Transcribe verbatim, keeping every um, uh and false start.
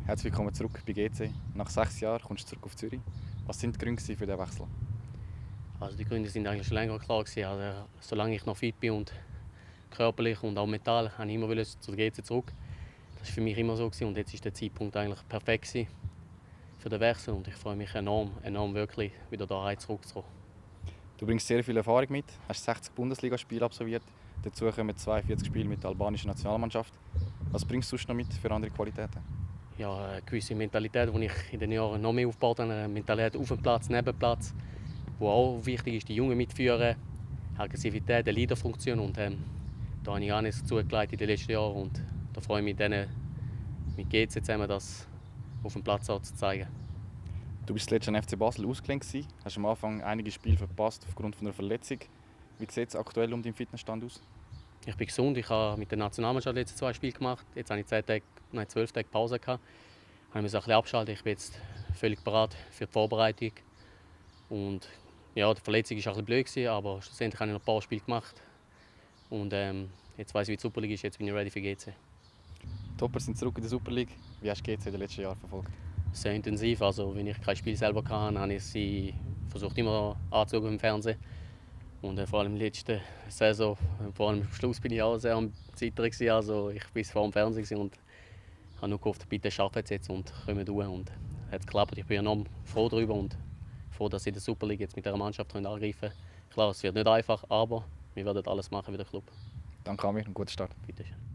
Herzlich willkommen zurück bei G C. Nach sechs Jahren kommst du zurück auf Zürich. Was sind die Gründe für diesen Wechsel? Also die Gründe sind eigentlich schon länger klar gewesen. Also, solange ich noch fit bin und körperlich und auch mental, wollte ich immer zu der G C zurück. Das war für mich immer so gewesen. Und jetzt ist der Zeitpunkt eigentlich perfekt gewesen für den Wechsel und ich freue mich enorm, enorm wirklich, wieder da zurückzukommen. Du bringst sehr viel Erfahrung mit, hast sechzig Bundesligaspiele absolviert, dazu kommen zweiundvierzig Spiele mit der albanischen Nationalmannschaft. Was bringst du sonst noch mit für andere Qualitäten? Ja, eine gewisse Mentalität, die ich in den Jahren noch mehr aufgebaut habe, eine Mentalität auf dem Platz, neben dem Platz, wo auch wichtig ist, die Jungen mitführen, Aggressivität, eine Leaderfunktion und ähm, da habe ich auch nichts zugeleitet in den letzten Jahren und da freue ich mich, denen, mit G C zusammen das auf dem Platz auch zu zeigen. Du bist zuletzt an F C Basel ausgelehnt, hast am Anfang einige Spiele verpasst aufgrund einer Verletzung. Wie sieht es aktuell um deinen Fitnessstand aus? Ich bin gesund, ich habe mit der Nationalmannschaft die letzten zwei Spiele gemacht. Jetzt hatte ich zehn Tage, nein, zwölf Tage Pause. Gehabt. Ich musste ein bisschen abschalten. Ich bin jetzt völlig bereit für die Vorbereitung. Und ja, die Verletzung war ein bisschen blöd, aber schlussendlich habe ich noch ein paar Spiele gemacht. Und ähm, jetzt weiss ich, wie die Super League ist, jetzt bin ich ready für G C. Die Toppers sind zurück in der Super League. Wie hast du G C in den letzten Jahren verfolgt? Sehr intensiv. Also, wenn ich kein Spiel selber hatte, habe ich sie versucht immer anzuschauen im Fernsehen. Und äh, vor allem in der letzten Saison, vor allem am Schluss, bin ich auch sehr am Zittern. Also, ich war vor dem Fernsehen und habe nur gehofft, bitte schaffen es jetzt und kommen durch. Und es hat geklappt. Ich bin enorm froh darüber und froh, dass ich in der Super League jetzt mit dieser Mannschaft angreifen können. Klar, es wird nicht einfach, aber wir werden alles machen wie der Club. Danke, Amir, und guten Start. Bitte schön.